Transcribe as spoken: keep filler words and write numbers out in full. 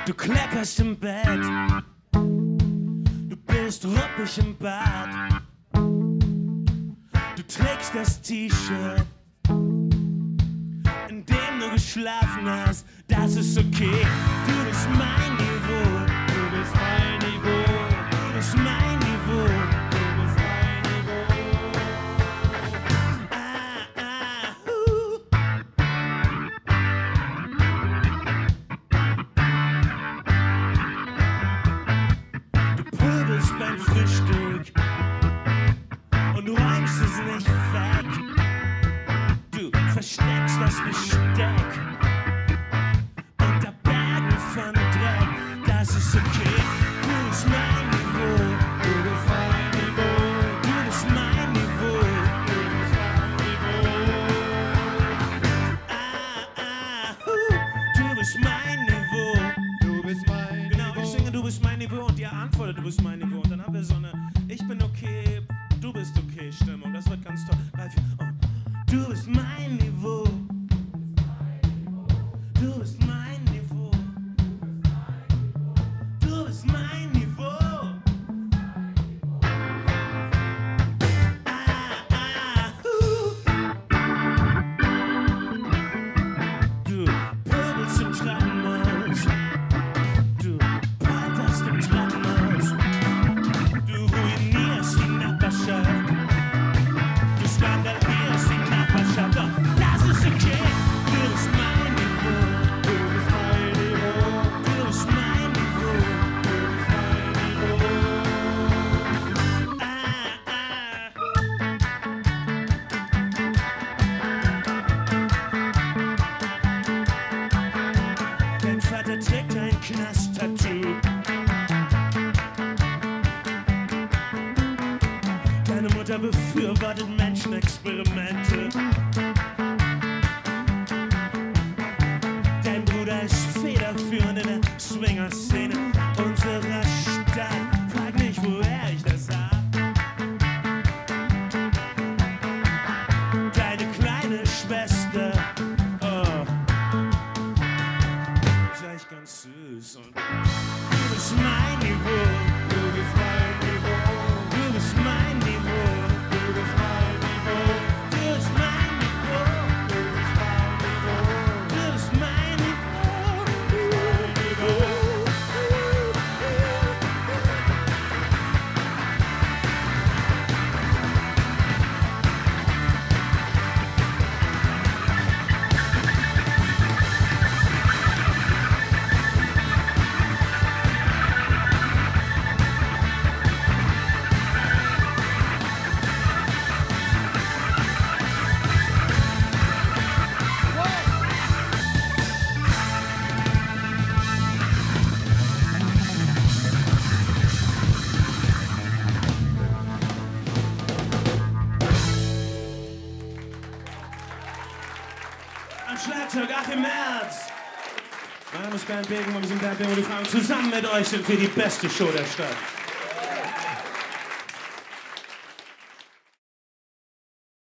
Du kleckerst im Bett, du bist ruppig im Bad, du trägst das T-Shirt, in dem du geschlafen hast, das ist okay. Du bist mein Niveau, du bist mein Niveau, du bist mein Niveau, du bist mein Niveau. Ah, ah, uh. Du pöbelst beim Frühstück und du räumst es nicht weg. Du versteckst das Besteck unter Bergen von Dreck. Das ist okay. Du bist mein Niveau, du bist mein Niveau, du bist mein Niveau, du bist mein Niveau. Ah, ah, uh, du bist mein Niveau, du bist mein Niveau. Genau, ich singe, du bist mein Niveau und ihr antwortet, du bist mein Niveau. Und dann haben wir so eine Ich bin okay, du bist okay Stimmung. Das wird ganz toll. Drei, vier, oh. Du bist mein Niveau. Du bist mein Niveau. Du bist mein Niveau. Ah, ah, uh. Du pöbelst im Treppenhaus. Du polterst im Treppenhaus. Du ruinierst die Nachbarschaft. Du skandalierst die Nachbarschaft. Doch das ist okay. Du bist mein Niveau. Du bist mein Niveau. Du bist mein Niveau. Du bist mein Niveau. Ah, ah. Dein Vater trägt ein Knast-Tattoo. Deine Mutter befürwortet Menschenexperimente. Dein Bruder ist federführend in der Swinger-Szene unserer Stadt. Frag nicht, woher ich das hab. Deine kleine Schwester, oh, ist echt ganz süß. Und du bist mein Niveau, du bist mein Niveau, du bist mein Niveau, du bist mein Niveau, du bist mein Niveau, du bist mein Niveau, du bist mein Niveau. Am Schlagzeug Achim Merz. Mein Name ist Bernd Begemann, wir sind Bernd Begemann und die Fragen. Zusammen mit euch sind wir die beste Show der Stadt.